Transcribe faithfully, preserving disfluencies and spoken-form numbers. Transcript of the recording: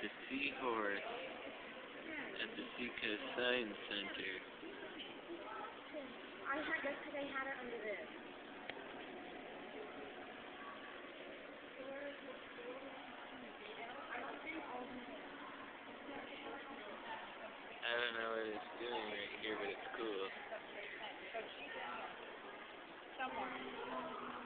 the seahorse at the Seacoast Science Center. I had this because I had it under this. I don't know what it's doing right here, but it's cool. Someone.